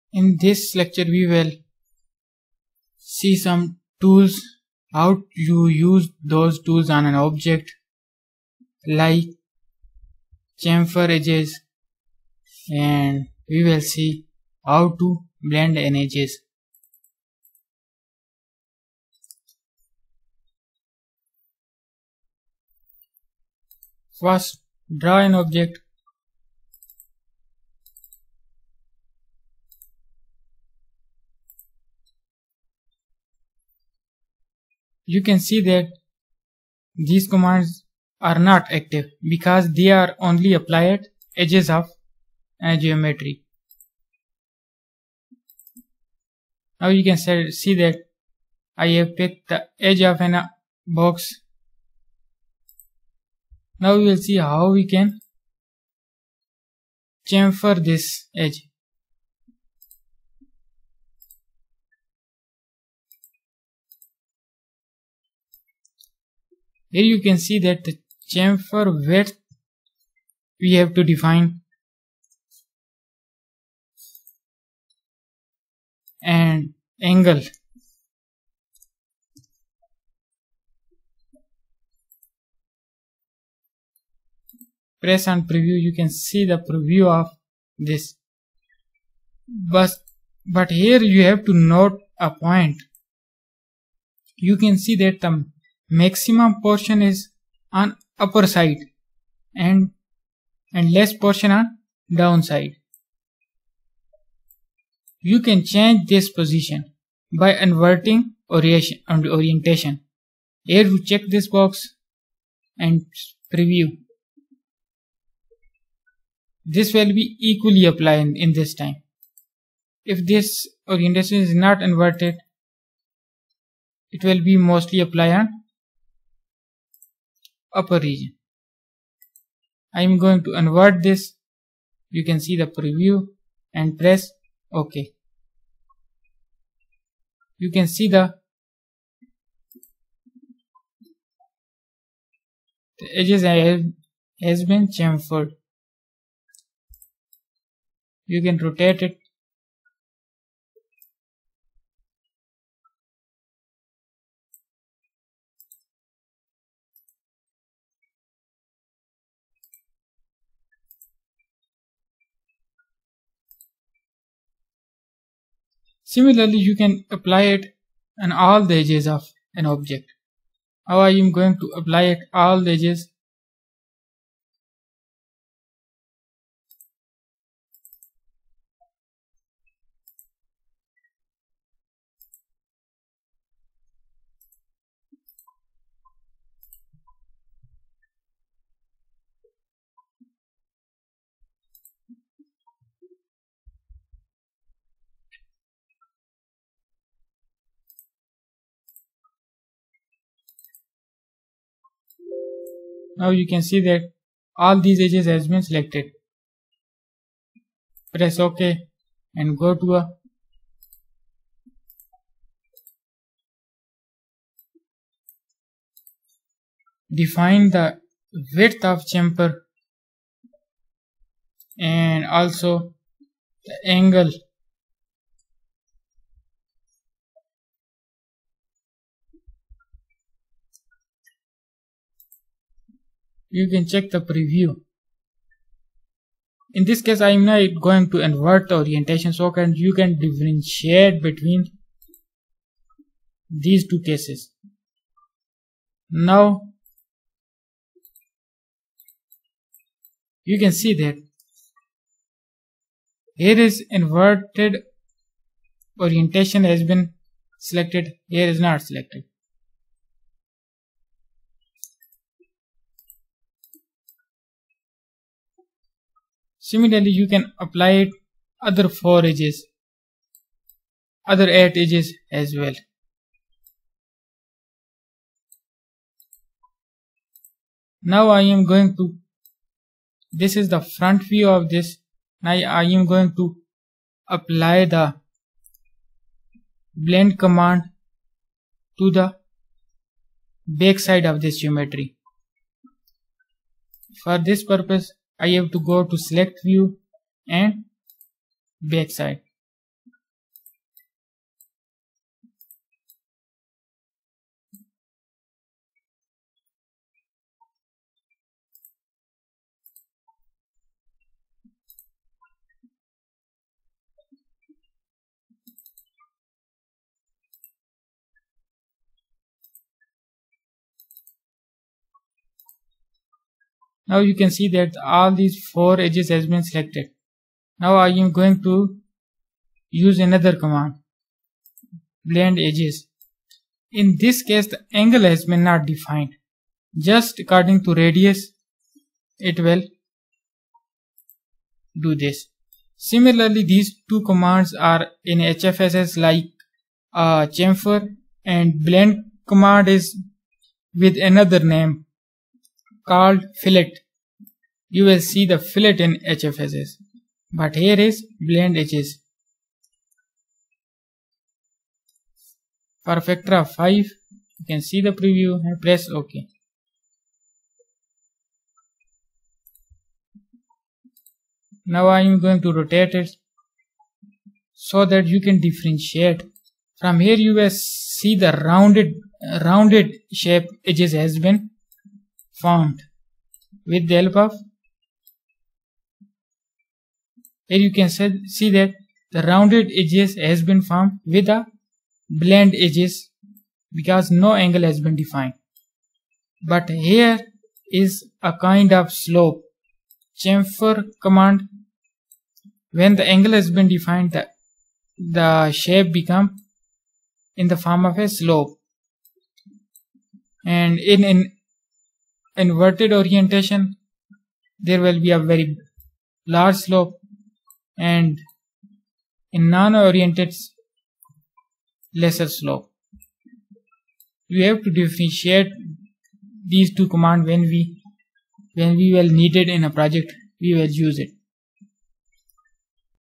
In this lecture we will see some tools, how you use those tools on an object like chamfer edges, and we will see how to blend an edges. First, draw an object. You can see that these commands are not active because they are only applied at edges of a geometry. Now you can see that I have picked the edge of a box. Now we will see how we can chamfer this edge. Here you can see that the chamfer width we have to define, and angle. Press on preview, you can see the preview of this. But here you have to note a point. You can see that the maximum portion is on upper side and less portion on downside. You can change this position by inverting orientation. Here you check this box and preview. This will be equally applied in this time. If this orientation is not inverted, it will be mostly applied on upper region. I am going to invert this. You can see the preview and press OK. You can see the edges has been chamfered. You can rotate it. Similarly, you can apply it on all the edges of an object. How I am going to apply it all the edges? Now you can see that all these edges has been selected. Press OK and go to a define the width of chamfer and also the angle. You can check the preview. In this case, I am not going to invert the orientation, so you can differentiate between these two cases. Now you can see that here is inverted orientation has been selected, here is not selected. Similarly, you can apply it other 4 edges, other 8 edges as well. Now I am going to, this is the front view of this. Now I am going to apply the blend command to the back side of this geometry. For this purpose, I have to go to select view and backside. Now you can see that all these 4 edges has been selected. Now I am going to use another command, blend edges. In this case the angle has been not defined, just according to radius it will do this. Similarly, these two commands are in HFSS like chamfer, and blend command is with another name called fillet. You will see the fillet in HFSS, but here is blend edges. For factor of 5, you can see the preview and press OK. Now I am going to rotate it so that you can differentiate. From here you will see the rounded shape edges has been formed with the help of. Here you can see that the rounded edges has been formed with the blend edges because no angle has been defined. But here is a kind of slope. Chamfer command, when the angle has been defined, the shape become in the form of a slope, and in inverted orientation there will be a very large slope, and in non-oriented lesser slope. We have to differentiate these two commands when we will need it in a project. We will use it.